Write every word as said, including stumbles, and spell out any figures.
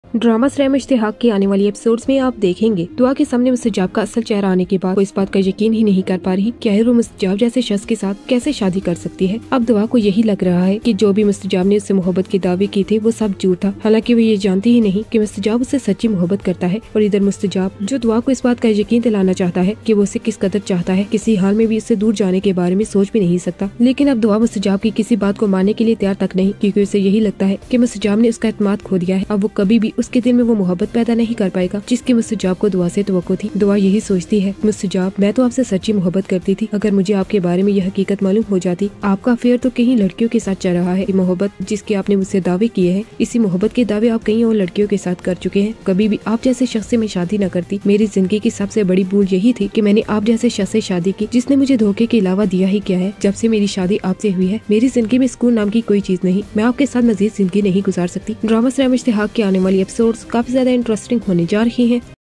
Drama श्रम इश्तिहाक की आने वाली एपिसोड्स में आप देखेंगे दुआ के सामने मुस्तजाब का असल चेहरा आने के बाद वो इस बात का यकीन ही नहीं कर पा रही कि आखिर वो मुस्तजाब जैसे शख्स के साथ कैसे शादी कर सकती है। अब दुआ को यही लग रहा है कि जो भी मुस्तजाब ने उससे मोहब्बत के दावे की थे वो सब झूठ था। हालांकि वो ये जानती ही नहीं कि मुस्तजाब उससे सच्ची मोहब्बत करता है और इधर मुस्तजाब जो दुआ को इस बात का यकीन दिलाना चाहता है कि वो उसे किस कदर चाहता है, किसी हाल में भी इससे दूर जाने के बारे में सोच भी नहीं सकता। लेकिन अब दुआ मुस्तजाब की किसी बात को मानने के लिए तैयार तक नहीं, क्योंकि उसे यही लगता है कि मुस्तजाब ने उसका एतमाद खो दिया है। अब वो कभी भी उसके दिल में वो मोहब्बत पैदा नहीं कर पाएगा जिसकी मुस्तजाब को दुआ से तवक्को थी। दुआ यही सोचती है, मुस्तजाब मैं तो आपसे सच्ची मोहब्बत करती थी, अगर मुझे आपके बारे में यह हकीकत मालूम हो जाती। आपका अफेयर तो कहीं लड़कियों के साथ चल रहा है। मोहब्बत जिसके आपने मुझसे दावे किए हैं, इसी मोहब्बत के दावे आप कहीं और लड़कियों के साथ कर चुके हैं। कभी भी आप जैसे शख्स से मैं शादी न करती। मेरी जिंदगी की सबसे बड़ी भूल यही थी कि मैंने आप जैसे शख्स से शादी की जिसने मुझे धोखे के अलावा दिया ही क्या है। जब से मेरी शादी आपसे हुई है मेरी जिंदगी में सुकून नाम की कोई चीज नहीं। मैं आपके साथ मजीद जिंदगी नहीं गुजार सकती। ड्रामा श्रम इश्तिहाक के आने वाली एपिसोड्स काफी ज्यादा इंटरेस्टिंग होने जा रही हैं।